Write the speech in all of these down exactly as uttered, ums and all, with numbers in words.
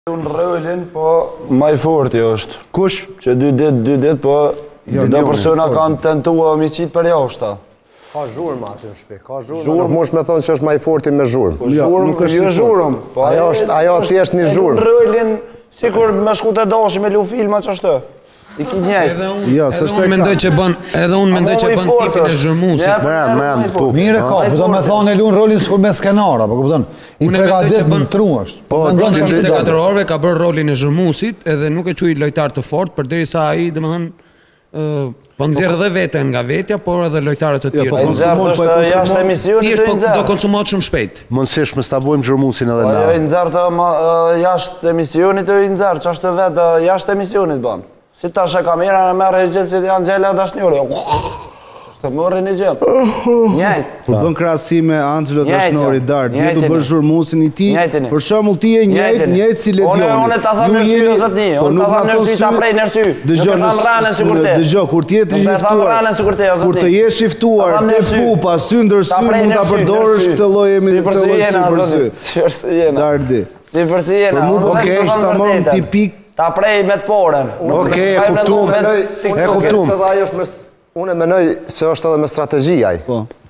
Unë rëllin, po maj forti është. Kush? Që dy dit, dy dit, po dhe persona kanë tentua mi qitë për jashta. Ka zhurmë aty në shpi, ka zhurmë. Nuk mosh me thonë që është maj forti me zhurmë. Zhurmë, jo zhurmë. Ajo thjesht një zhurmë. Rëllin, si kur me shku të dashi me lu filma që është. I ki njejtë. Edhe unë mendoj që bën, edhe unë mendoj që bën tipin e zhërmusit. Mërën, mërën, po. Mire ka, po do me thonë e lunë rolin s'kur me skenara, po këpëton, i pregadit më tru është. Po, në njëzet e katër orëve ka bërë rolin e zhërmusit, edhe nuk e quj lojtar të fort, përderisa ai, domethënë, po nxjerrë edhe veten nga vetja, por edhe lojtarët të tjerë. Po nxjerrë është jashtë emisionit të nxjerrë. Do konsumohet shumë shpejt. Mënësish me stabojmë zhërmusin edhe na. Po jo i nxjerrë të jashtë emisionit të i nxjerrë, që është vetë jashtë emisionit banë. Si ta shë kamera në merë e gjemë si të janë gjela dashnjore. Shtë mërë një gjemë. Njajtë. Po bën krasi me Angelo Dashnori darë. Dje du bërë zhurmusin i ti. Për shëmull ti e njajtë, njajtë si Ledioni. One ta thamë nërsy o zëtë një. One ta thamë nërsy, ta prej nërsy. Nuk e thamë ranën si kur te. Dëgjo, kur ti e të shiftuar, kur të je shiftuar, te pupa, sy ndër sy, mund të përdorësh këtë loj e me këtë loj si për sy. Dardi. Si për sy jena. Okej, shta morëm ti pik. Ta prej me të porën. Oke, e kuptum. E kuptum. Unë e menoj se është edhe me strategjia.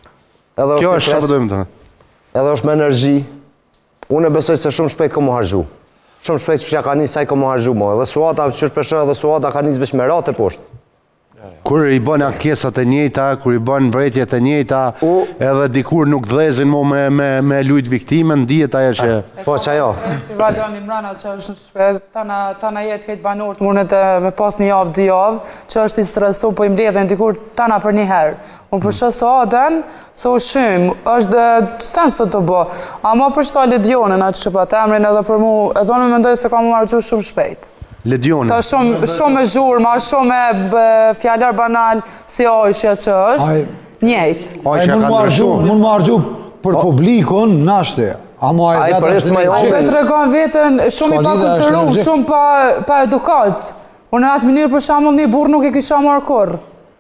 Kjo është që përdojmë të në. Edhe është me energji. Unë e besoj se shumë shpejt ko mu hargju. Shumë shpejt që ka njësaj ko mu hargju. Edhe Suata, që është përshë edhe Suata ka njës veç me rate poshtë. Kur i bën ankesat e njëjta, kur i bën mbretjet e njëjta, edhe dikur nuk dhezin mo me lujt viktimen, dijet ajo që... Po, që ajo? Si Valion Imrana që është shpet, tana jetë këtë banorët mundet me pas një javë, dy javë, që është i stresu, po i mbledhen dikur tana për një herë. Unë për shë so aden, so shumë, është dhe sensë të bo. Ama për shto Ledionën atë shëpat emrin edhe për mu, edhe unë me mendoj se ka mu margju shumë shpejt. Ledionën. Sa shumë e zhurma, shumë e fjallar banal, si ojshja që është, njejtë. Ojshja ka ndryshu. Mund më argju për publikun, nashte. A i përrec më A i këtë të regon vetën shumë i pa kulturu, shumë pa edukat. Unë në atë mënyrë për shamull një burë nuk i kisha marrë kur.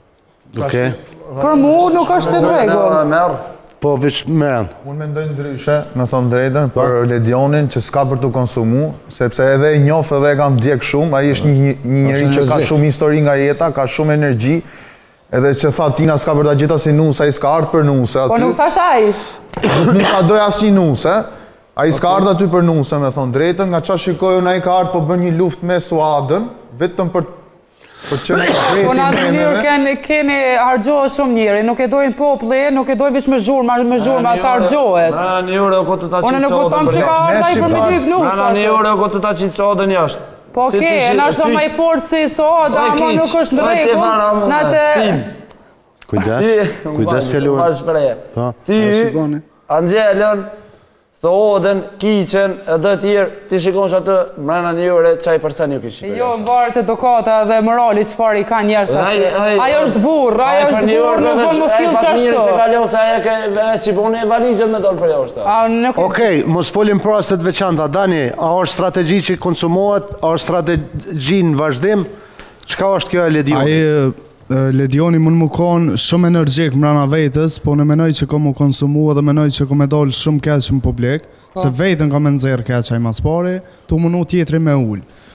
Për mu nuk është të regull. Po, vish mërën. Unë mendoj ndryshe, me thonë drejtën, për Ledionin që s'ka për të konsumu, sepse edhe e njofë edhe e kam djek shumë, a i është një njëri që ka shumë histori nga jeta, ka shumë energji, edhe që tha Tina s'ka për të gjitha si nusë, a i s'ka ardhë për nusë. Po nuk thash a i? Nuk ka doj asë një nusë, a i s'ka ardhë aty për nusë, me thonë drejtën, nga qa shikoju na i ka ardhë po bën një luft me Suadën, vetëm për Po në atë njërë keni hargjohet shumë njëri, nuk e dojnë popli, nuk e dojnë vish me zhurma, me zhurma, sa hargjohet. Mëna një ure o këtë ta qitë Unë nuk po thamë që ka ardhaj për me dyb nusë. Mëna një ure o këtë ta qitë sodën jashtë. Po ke, në është do maj fortë si soda, ama nuk është në regu. Në të... Kujdes, kujdes fjallurë. Ty, Angelën, Sodën, Kiqen, edhe tjerë, ti shikon që atë mrena një ure, qaj përse një kishë shikon. Jo, në varë të dokata dhe morali që farë i ka njerës atë. Ajo është burë, ajo është burë, nuk bërë më filë që ashtu. Se ka leo se ajo ke qipon e valigjet me dollë për jo është. Okej, mos folim prostet veçanta. Dani, a është strategi që konsumohet, a është strategi në vazhdim? Qka është kjo e Ledioni? Ledioni mund më konë shumë energjik mrena vetës, po në menoj që ko më konsumu edhe menoj që ko me dollë shumë keq në publik, se vetën ka me nëzirë keq a i mas pari, tu mënu tjetëri me ullë.